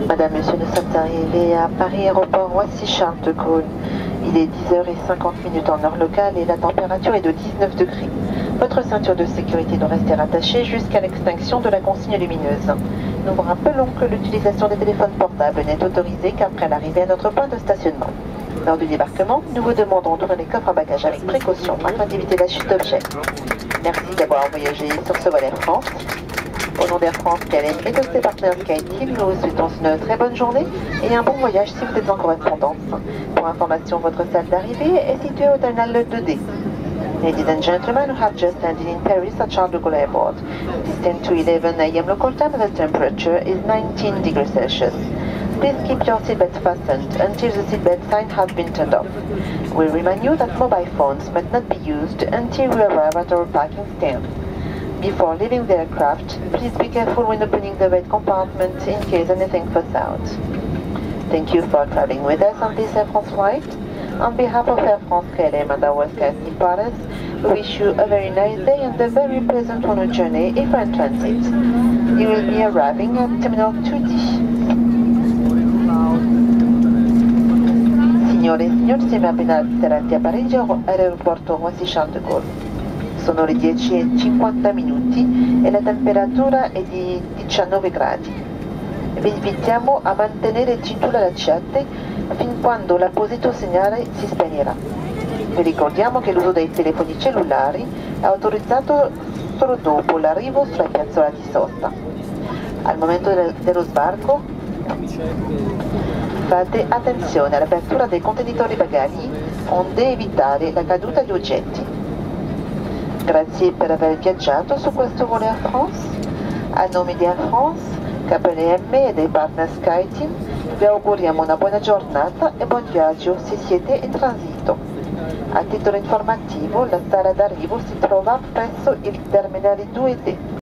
Madame, Monsieur, nous sommes arrivés à Paris Aéroport Roissy-Charles de Gaulle. Il est 10h50 en heure locale et la température est de 19 degrés. Votre ceinture de sécurité doit rester attachée jusqu'à l'extinction de la consigne lumineuse. Nous vous rappelons que l'utilisation des téléphones portables n'est autorisée qu'après l'arrivée à notre point de stationnement. Lors du débarquement, nous vous demandons d'ouvrir les coffres à bagages avec précaution afin d'éviter la chute d'objets. Merci d'avoir voyagé sur ce vol Air France. Au nom d'Air France KLM et de ses partenaires SkyTeam, nous vous souhaitons une très bonne journée et un bon voyage si vous êtes en correspondance. Pour information, votre salle d'arrivée est située au terminal 2D. Ladies and gentlemen, we have just landed in Paris at Charles de Gaulle Airport. It is 10 to 11 a.m. local time and the temperature is 19 degrees Celsius. Please keep your seatbelt fastened until the seatbelt sign has been turned off. We remind you that mobile phones must not be used until we arrive at our parking stand. Before leaving the aircraft, please be careful when opening the red compartment in case anything falls out. Thank you for traveling with us on this Air France flight. On behalf of Air France KLM and our SkyTeam partners, we wish you a very nice day and a very pleasant one journey if you're in transit. You will be arriving at Terminal 2D. Signore e signori, siamo appena atterrati a Parigi all'aeroporto Roissy-Charles de Gaulle. Sono le 10:50 e la temperatura è di 19 gradi. Vi invitiamo a mantenere il cintura allacciate fin quando l'apposito segnale si spegnerà. Vi ricordiamo che l'uso dei telefoni cellulari è autorizzato solo dopo l'arrivo sulla piazzola di sosta. Al momento dello sbarco fate attenzione all'apertura dei contenitori bagagli onde evitare la caduta di oggetti. Grazie per aver viaggiato su questo volo Air France. A nome di Air France, KLM e dei partner SkyTeam, vi auguriamo una buona giornata e buon viaggio se siete in transito. A titolo informativo, la sala d'arrivo si trova presso il terminale 2D.